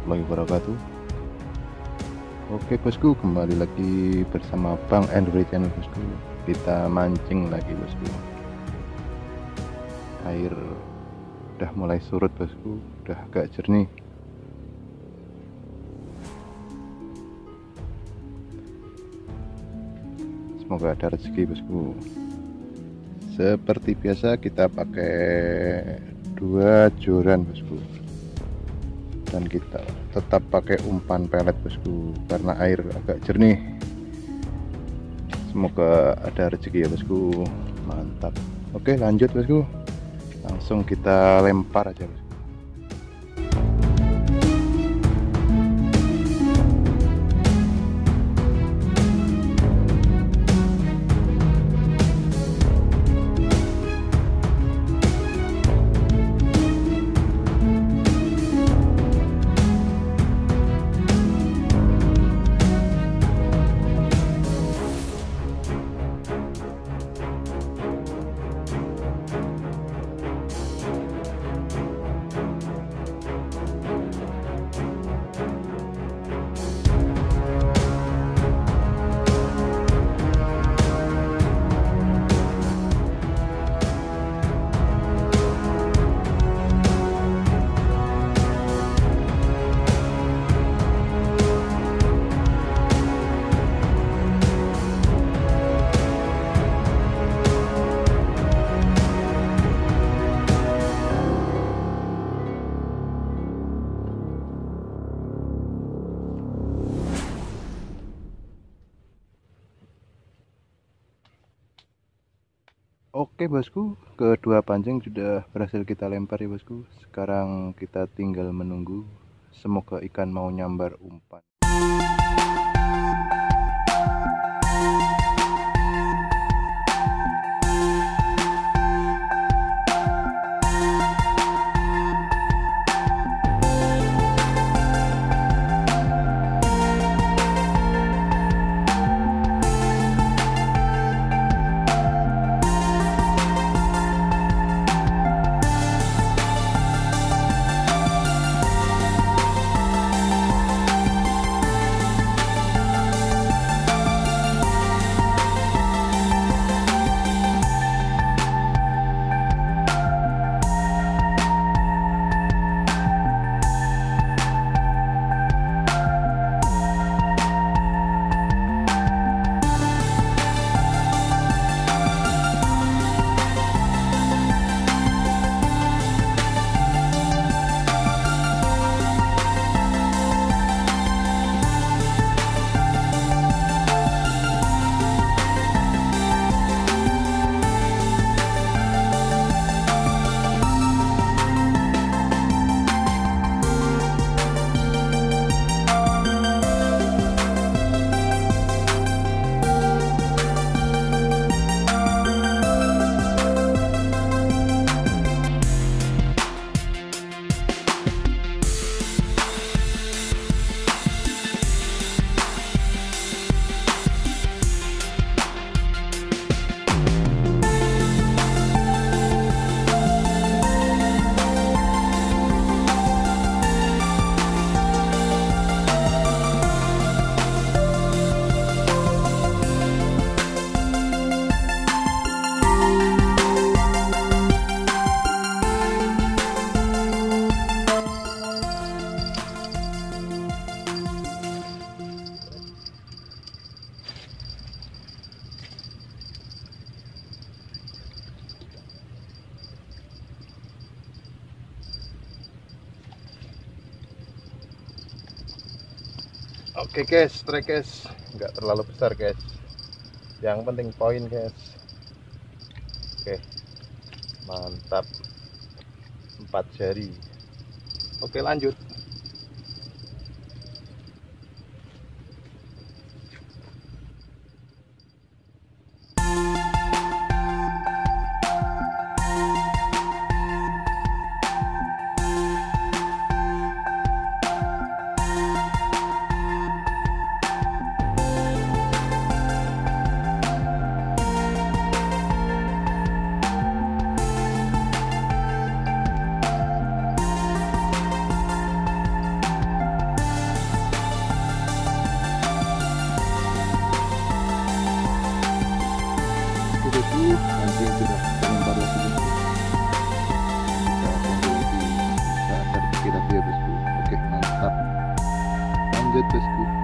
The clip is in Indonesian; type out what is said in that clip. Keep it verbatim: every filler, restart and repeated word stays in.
warahmatullahi wabarakatuh. Oke bosku, kembali lagi bersama Bang Android Channel bosku. Kita mancing lagi bosku. Air udah mulai surut bosku, udah agak jernih. Semoga ada rezeki bosku. Seperti biasa kita pakai dua joran bosku, dan kita tetap pakai umpan pelet bosku karena air agak jernih. Semoga ada rezeki ya bosku. Mantap. Oke lanjut bosku, langsung kita lempar aja bosku. Oke bosku, kedua pancing sudah berhasil kita lempar ya bosku. Sekarang kita tinggal menunggu, semoga ikan mau nyambar umpan. Oke guys, strike guys, nggak terlalu besar guys, yang penting poin guys. Oke, mantap, empat jari. Oke lanjut. lagi tapi ya bosku. Oke, mantap, lanjut bosku.